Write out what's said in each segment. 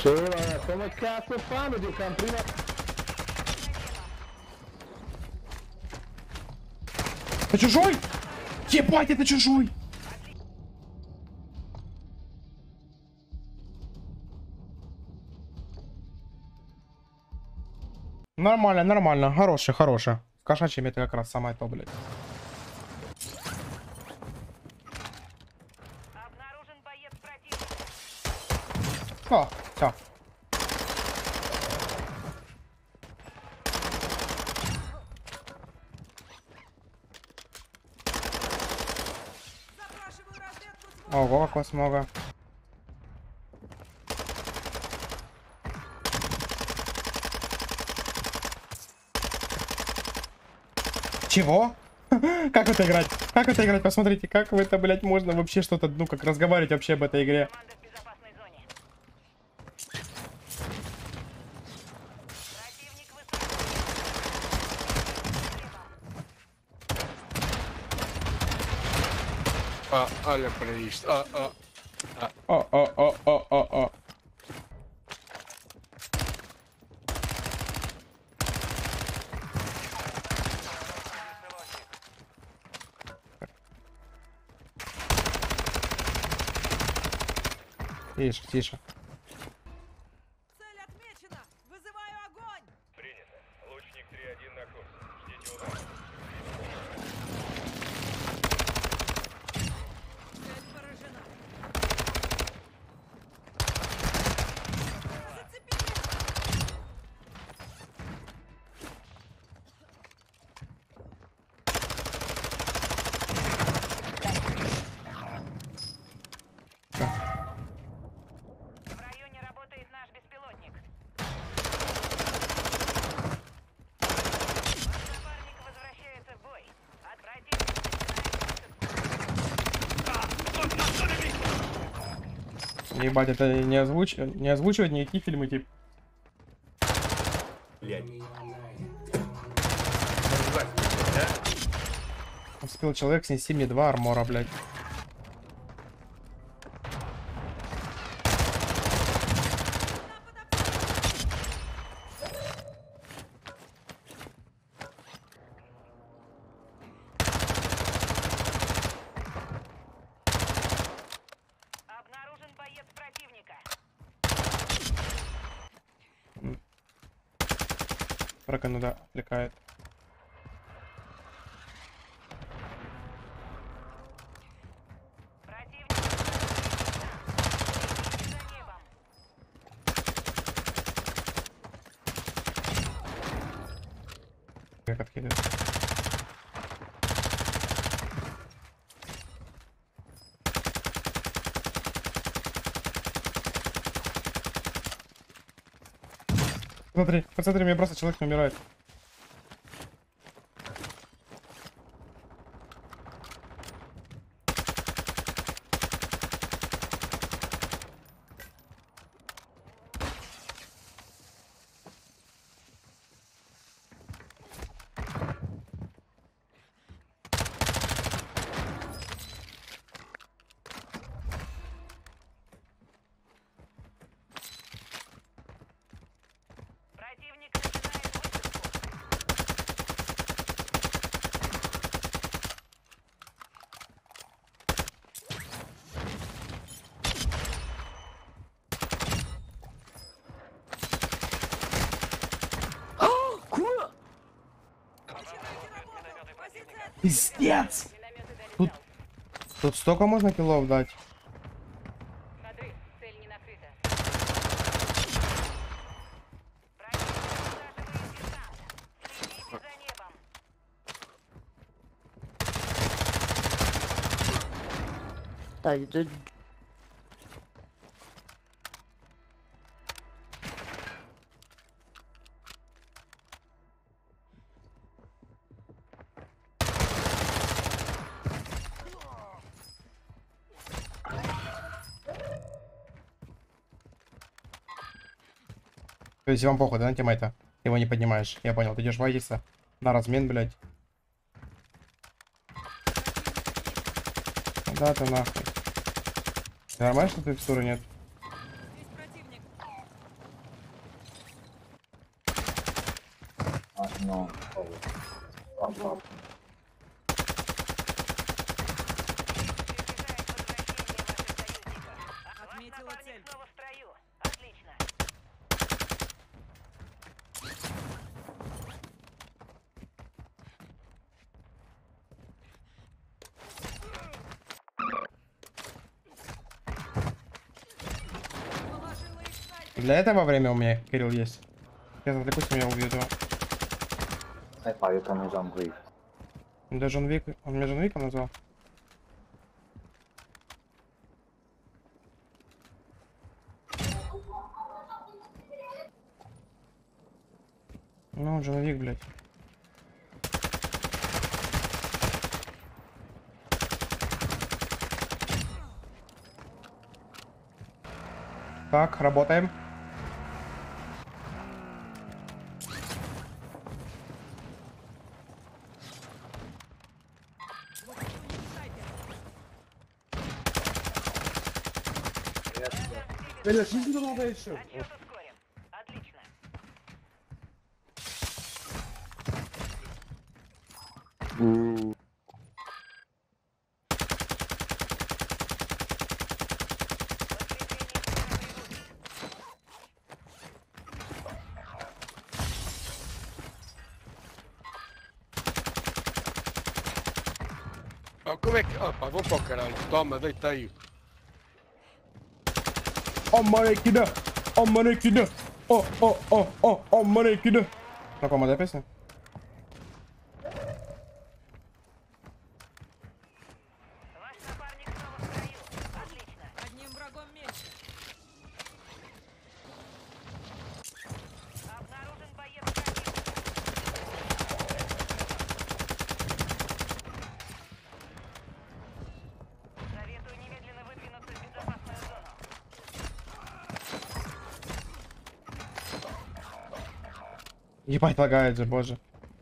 Sì, come cazzo fanno di prima? Это чужой? Ебать, это чужой! Нормально, нормально. Хороший, хороший. В кошачьем это как раз самое то, блядь. Обнаружен боец противника. О, все. Запрашиваю разведку с Ого, как вас много. Чего? Как это играть? Как это играть? Посмотрите, как в это, блядь, можно вообще что-то, ну, как разговаривать вообще об этой игре. команда в безопасной зоне. Противник Olha para isto. О. Тише, тише. Цель отмечена. Вызываю огонь. Принято. Лучник 3-1 на курс. Ждите удара. Цель поражена. Зацепили. В районе работает наш беспилотник. Ваш напарник возвращается в бой. От противника Ебать, это не озвучивать никакие фильмы, типа. Успел человек снести мне 2 армора, блядь. обнаружен боец противника. Прокануда отвлекает. Противник за небом. Как откидывает. Смотри, посмотри, мне просто человек не умирает. Противник начинает высадку. Начинайте работу. Позиция Пиздец! минометы долетят. Тут столько можно киллов дать. Подрыв. Цель не накрыта. Противник высаживает десант. Следите за небом. То есть вам похуй, да, на тиммейта? Ты его не поднимаешь. Я понял, ты идешь вайдиться на размен, блядь. Да ты нахуй. Ты нормально, что текстуры нет? Здесь противник. Ну, Отметила цель. Снова в строю. Отлично. Для этого время у меня Кирилл есть. Я отвлекусь, меня убьют его. I thought you told me John Wick. Да, Джон Вик. Он меня Джон Виком назвал. Ну, Джон Вик, блядь. Так, работаем. Бля, жизнь надо еще. Отсчет ускорен. Отлично. Ma come... Oppa, vuoi poker, Tom, dai, dai. Аммане кида! Аммане кида! Аммане кида! Знакомая, да, песня? Ваш напарник снова в строю. Отлично. Одним врагом меньше. Обнаружен боец противника. Советую немедленно выдвинуться в безопасную зону. Ебать, лагает же, боже.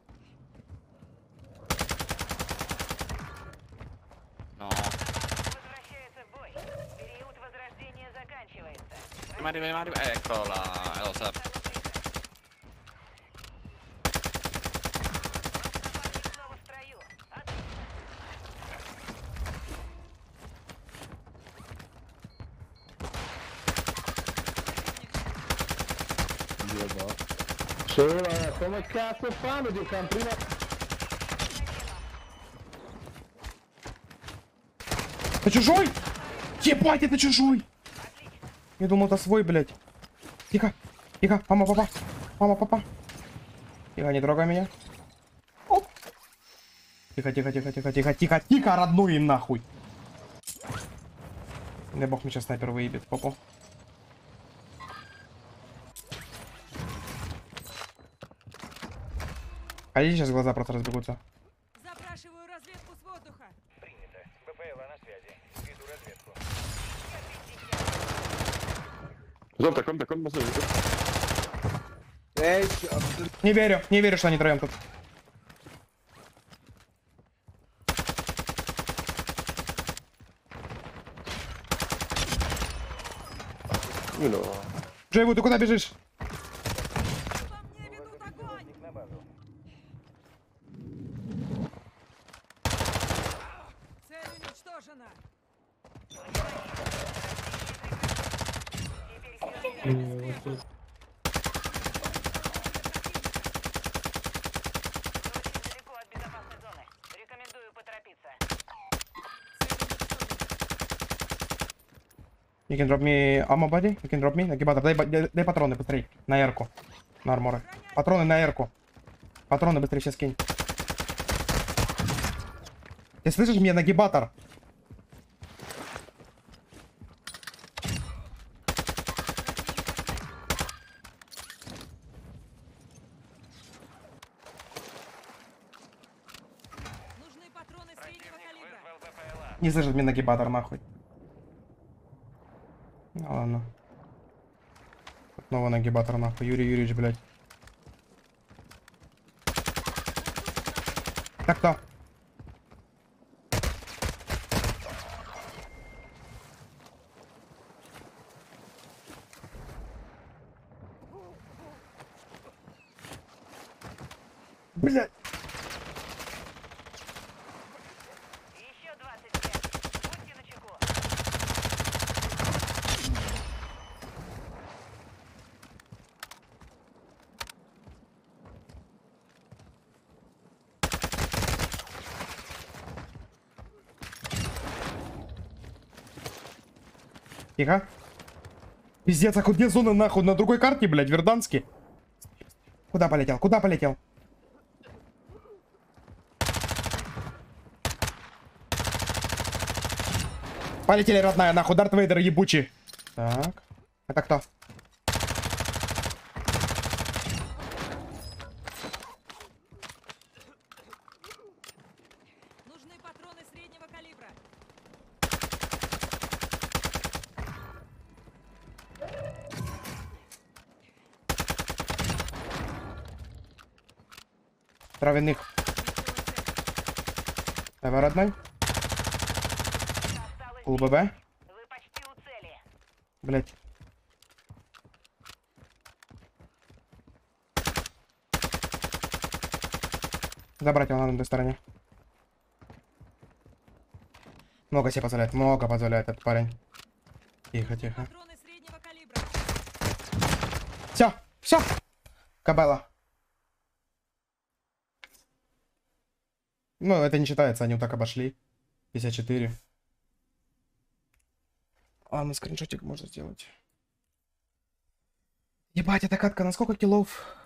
Возвращается в бой. Период возрождения заканчивается. Eccola, lo so. Напарник снова в строю. Отлично. Sola, come cazzo fanno di un camprino? Это чужой? Ебать, это чужой! Я думал, это свой, блядь. Тихо, тихо, мама, папа. Мама, папа. Тихо, не трогай меня. Оп. Тихо, тихо, тихо, тихо, тихо, тихо, тихо, родной им нахуй. Дай бог, мне сейчас снайпер выебет в попу. Хотите, сейчас глаза просто разбегутся. Запрашиваю разведку с воздуха. Принято. БПЛА на связи. Веду разведку. Conta, ma sei. Не верю, что они троем тут. Джейву, ты куда бежишь? По мне ведут огонь. На базу. Цель уничтожена. Далеко от безопасной зоны. Рекомендую поторопиться. You can drop me ammo, buddy. You can drop me. Нагибатор, дай патроны быстрей. На эрку. На арморы. Патроны на эрку. Патроны быстрее сейчас кинь. Ты слышишь меня, нагибатор? Нужны патроны среднего калибра. Вызвал БПЛА. Не слышит меня нагибатор, нахуй. Ну ладно. Снова нагибатор, нахуй. Юрий Юрьевич, блядь. Так кто? Блядь. Еще 25. Будьте начеку. Тихо. Пиздец, а где зона нахуй? На другой карте, блядь, Верданский. Куда полетел? Куда полетел? Полетели, родная, нахуй, Дарт Вейдер ебучий. Так. Это кто? Нужны патроны среднего калибра. Травяных. Давай, родной. Осталось УББ. Вы почти у цели. Блять. Забрать его надо на той стороне. Много себе позволяет, много позволяет этот парень. Тихо, тихо. Патроны среднего калибра. Все, все. Кабела. Ну, это не считается, они вот так обошли. 54. Ладно, скриншотик можно сделать. Ебать, эта катка на сколько киллов?